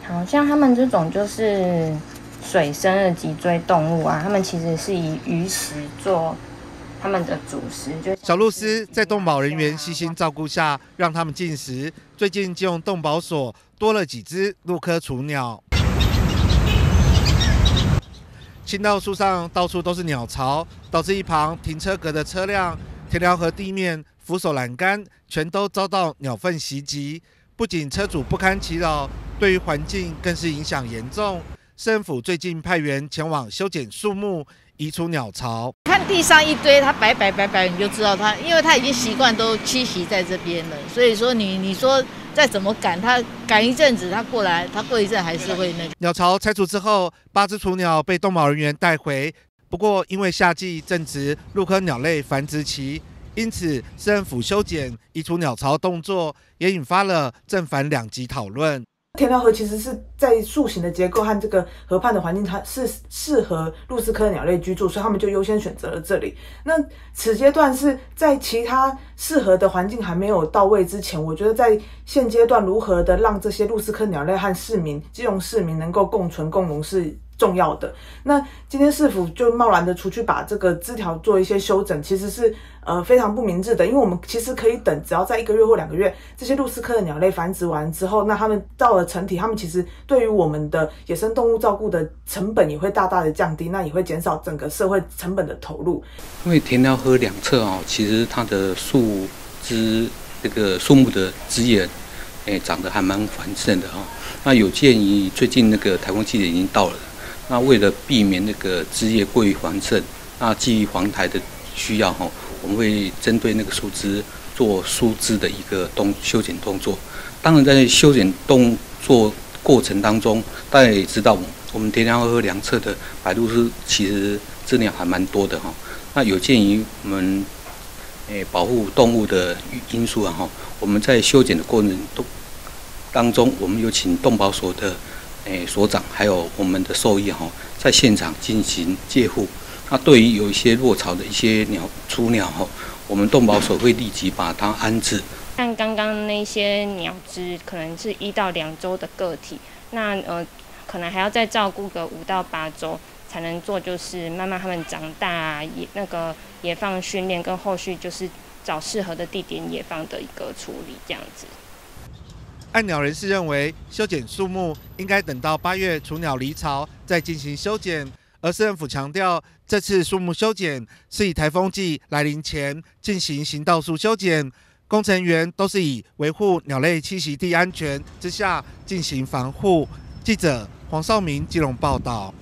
好像他们这种就是水生的脊椎动物啊，他们其实是以鱼食做他们的主食。就小鹭鸶在动保人员悉心照顾下，让他们进食。最近基隆动保所多了几只鹭科雏鸟。青道树上到处都是鸟巢，导致一旁停车格的车辆、田寮河地面、扶手栏杆全都遭到鸟粪袭击。不仅车主不堪其扰，对于环境更是影响严重。市政府最近派员前往修剪树木，移除鸟巢。 看地上一堆，它白，你就知道它，因为它已经习惯都栖息在这边了，所以说你说再怎么赶，它赶一阵子，它过来，它过一阵还是会那个。 鸟巢拆除之后，8只雏鸟被动保人员带回。不过因为夏季正值鹭科鸟类繁殖期，因此市政府修剪移除鸟巢动作，也引发了正反两极讨论。 田寮河其实是在树形的结构和这个河畔的环境，它是适合鹭鸶科鸟类居住，所以他们就优先选择了这里。那此阶段是在其他适合的环境还没有到位之前，我觉得在现阶段如何的让这些鹭鸶科鸟类和基隆市民能够共存共荣是重要的。那今天市府就贸然的出去把这个枝条做一些修整，其实是非常不明智的，因为我们其实可以等，只要在1个月或2个月，这些鹭鸶科的鸟类繁殖完之后，那它们到了成体，它们其实对于我们的野生动物照顾的成本也会大大的降低，那也会减少整个社会成本的投入。 因为田寮河两侧其实它的树枝这个树木的枝叶，长得还蛮繁盛的那有鉴于最近那个台风季节已经到了，那为了避免那个枝叶过于繁盛，那基于防台的需要我们会针对那个树枝做疏枝的一个修剪动作。当然，在修剪动作过程当中，大家也知道，我们田寮河两侧的白鹭鸶其实知鸟还蛮多的那有鉴于我们保护动物的因素我们在修剪的过程当中，我们有请动保所的所长还有我们的兽医在现场进行戒护。那对于有一些落巢的一些雏鸟我们动保所会立即把它安置。 像刚刚那些鸟只可能是1到2周的个体，那可能还要再照顾个5到8周才能做，就是慢慢它们长大那个野放训练跟后续就是找适合的地点野放的一个处理这样子。 爱鸟人士认为，修剪树木应该等到8月雏鸟离巢再进行修剪，而市政府强调，这次树木修剪是以台风季来临前进行行道树修剪，工程员都是以维护鸟类栖息地安全之下进行防护。记者黄少明基隆报道。